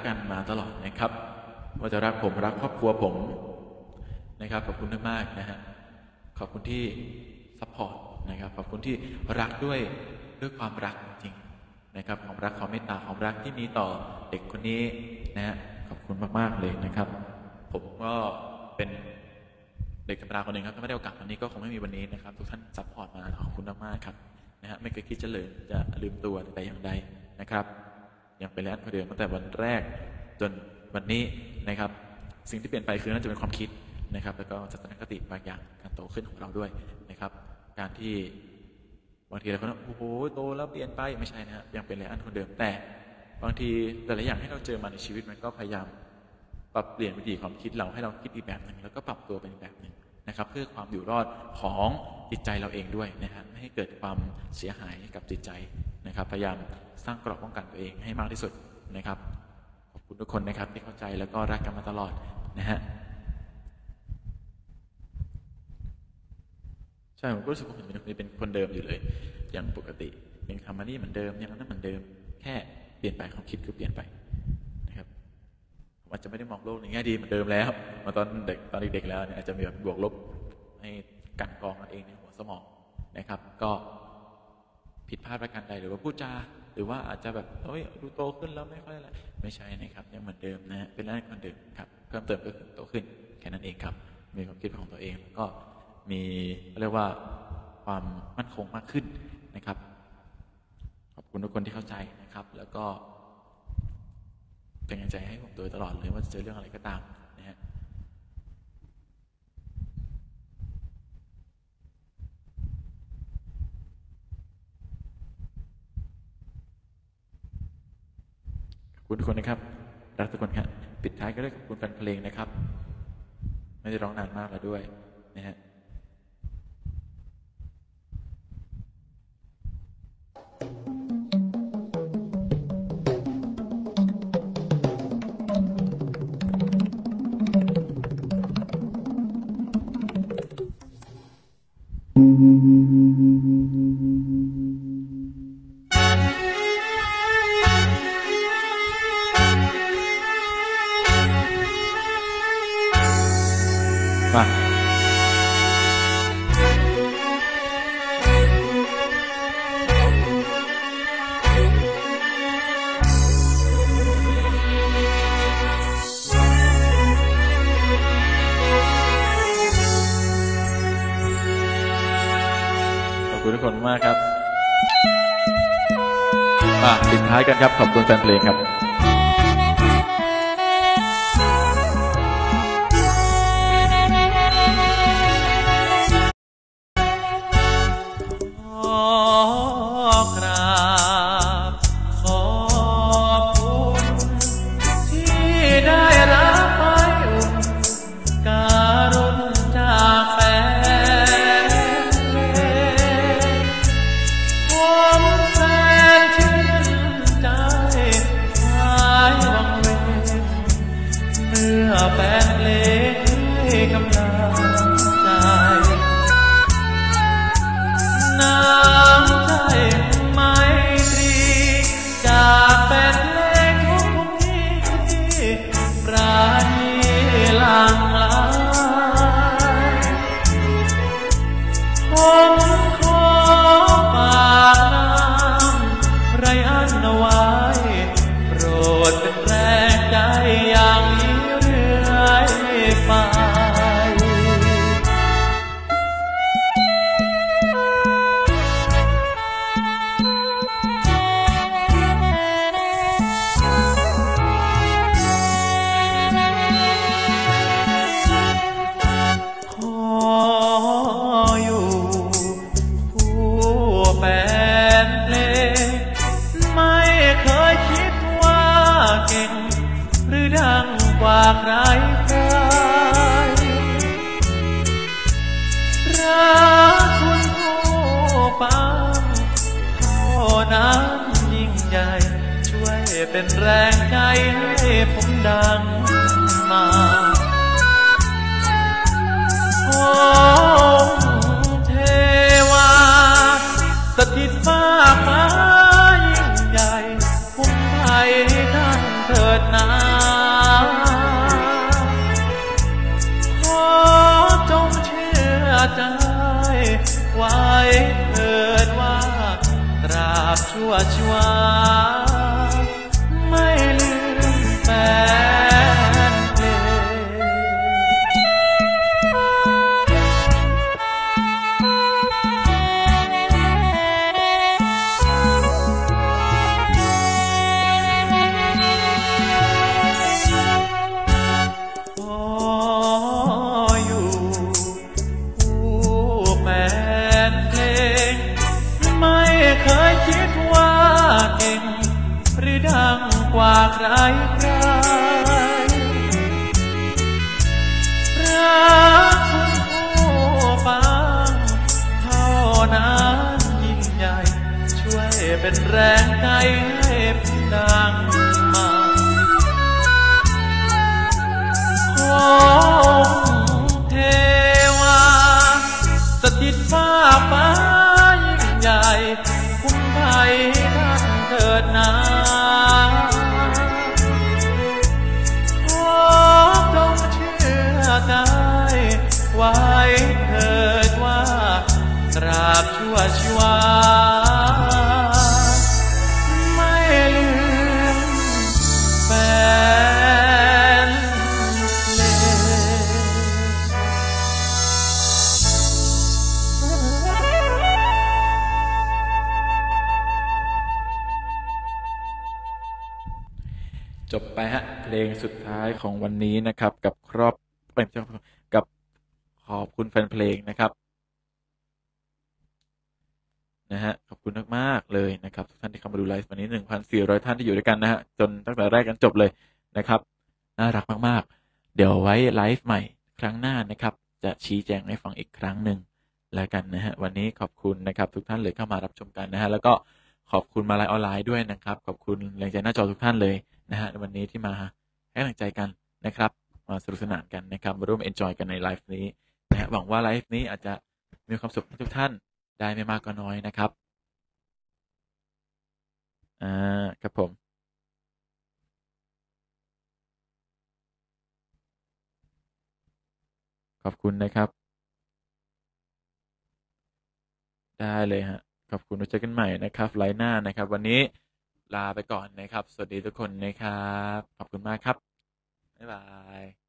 กันมาตลอดนะครับว่าจะรักผมรักครอบครัวผมนะครับขอบคุณมากๆนะฮะขอบคุณที่ซัพพอร์ตนะครับขอบคุณที่รักด้วยความรักจริงนะครับความรักความเมตตาความรักที่มีต่อเด็กคนนี้นะฮะขอบคุณมากๆเลยนะครับผมก็เป็นเด็กธรรมดาคนหนึ่งครับถ้าไม่ได้โอกาสวันนี้ก็คงไม่มีวันนี้นะครับทุกท่านซัพพอร์ตมาขอบคุณมากๆครับนะฮะไม่เคยคิดจะลืมตัวแต่อย่างใดนะครับยังเป็นและคนเดิมตั้งแต่วันแรกจนวันนี้นะครับสิ่งที่เปลี่ยนไปคือน่าจะเป็นความคิดนะครับแล้วก็ทัศนคติบางอย่างการโตขึ้นของเราด้วยนะครับการที่บางทีเราก็โอ้โหโตแล้วเปลี่ยนไปไม่ใช่นะฮะยังเป็นและคนเดิมแต่บางทีแต่ละอย่างที่เราเจอมาในชีวิตมันก็พยายามปรับเปลี่ยนวิธีความคิดเราให้เราคิดอีกแบบหนึ่งแล้วก็ปรับตัวเป็นอีกแบบหนึ่งนะครับเพื่อความอยู่รอดของจิตใจเราเองด้วยนะฮะไม่ให้เกิดความเสียหายกับจิตใจนะครับพยายามสร้างเกราะป้องกันตัวเองให้มากที่สุดนะครับขอบคุณทุกคนนะครับที่เข้าใจแล้วก็รักกันมาตลอดนะฮะใช่ผมก็รู้สึกว่าผมเป็นคนเดิมอยู่เลยอย่างปกติยังทำมานี่เหมือนเดิมยังนั้นเหมือนเดิมแค่เปลี่ยนไปความคิดคือเปลี่ยนไปนะครับผมอาจจะไม่ได้มองโลกในแง่ดีเหมือนเดิมแล้วมาตอนเด็กแล้วเนี่ยอาจจะมีแบบบวกลบให้กันกรองกันเองในหัวสมองนะครับก็ผิดพลาดประการใดหรือว่าพูดจาหรือว่าอาจจะแบบเฮ้ยดูโตขึ้นแล้วไม่ค่อยอะไรไม่ใช่นะครับยังเหมือนเดิมนะเป็นร่างคนเดิมครับเพิ่มเติมก็คือโตขึ้นแค่นั้นเองครับมีความคิดของตัวเองก็มีเรียกว่าความมั่นคงมากขึ้นนะครับขอบคุณทุกคนที่เข้าใจนะครับแล้วก็เป็นกำลังใจให้ผมโดยตลอดเลยว่าจะเจอเรื่องอะไรก็ตามนะฮะขอบคุณทุกคนนะครับรักทุกคนครับปิดท้ายก็ด้วยขอบคุณแฟนเพลงนะครับไม่ได้ร้องนานมากแล้วด้วยนะฮะมาขอบคุณทุกคนมากครับปิดท้ายกันครับขอบคุณแฟนเพลงครับใครรักคุณผู้ฟังเท่านั้นยิ่งใหญ่ช่วยเป็นแรงใจให้ผมดังมาองค์เทวาสถิตฟ้าฟ้ายิ่งใหญ่คุ้มภัยท่านเถิดนาเป็นแรงใจให้ดังมาของเทวาสถิตฟ้าฟ้ายิ่งใหญ่คุ้มภัยท่านเถิดนาขอจงเชื่อใจไว้เถิดว่าตราบชั่วชีวาไม่ลืมแฟนเพลงจบไปฮะเพลงสุดท้ายของวันนี้นะครับกับกับขอบคุณแฟนเพลงนะครับนะฮะขอบคุณมากๆเลยนะครับทุกท่านที่เข้ามาดูไลฟ์วันนี้ 1,400 ท่านที่อยู่ด้วยกันนะฮะจนตั้งแต่แรกกันจบเลยนะครับน่ารักมากๆเดี๋ยวไว้ไลฟ์ใหม่ครั้งหน้านะครับจะชี้แจงให้ฟังอีกครั้งหนึ่งแล้วกันนะฮะวันนี้ขอบคุณนะครับทุกท่านเลยเข้ามารับชมกันนะฮะแล้วก็ขอบคุณมาไลฟ์ออนไลน์ด้วยนะครับขอบคุณแรงใจหน้าจอทุกท่านเลยนะฮะวันนี้ที่มาให้กำลังใจกันนะครับมาสนุกสนานกันนะครับมาร่วมเอนจอยกันในไลฟ์นี้นะฮะหวังว่าไลฟ์นี้อาจจะมีความสุขให้ทุกท่านได้ไม่มากก็น้อยนะครับครับผมขอบคุณนะครับได้เลยฮะขอบคุณไว้เจอกันใหม่นะครับไลฟ์หน้านะครับวันนี้ลาไปก่อนนะครับสวัสดีทุกคนนะครับขอบคุณมากครับบ๊ายบาย